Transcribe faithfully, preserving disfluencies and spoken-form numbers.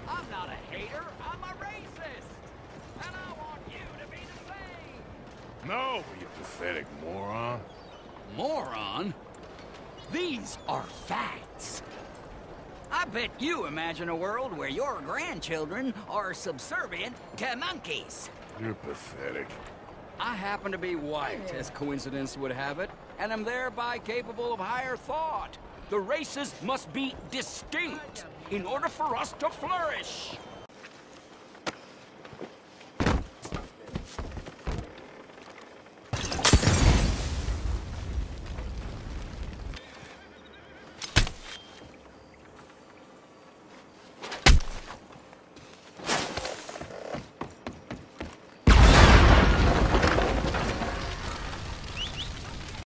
I'm not a hater, I'm a racist! And I want you to be the same! No, you pathetic moron. Moron? These are facts. I bet you imagine a world where your grandchildren are subservient to monkeys. You're pathetic. I happen to be white, as coincidence would have it, and am thereby capable of higher thought. The races must be distinct in order for us to flourish.